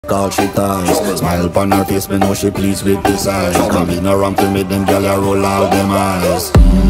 all she ties. Smile upon her face, me know she pleased with this eyes. Come in around to make them gyal a roll out them eyes.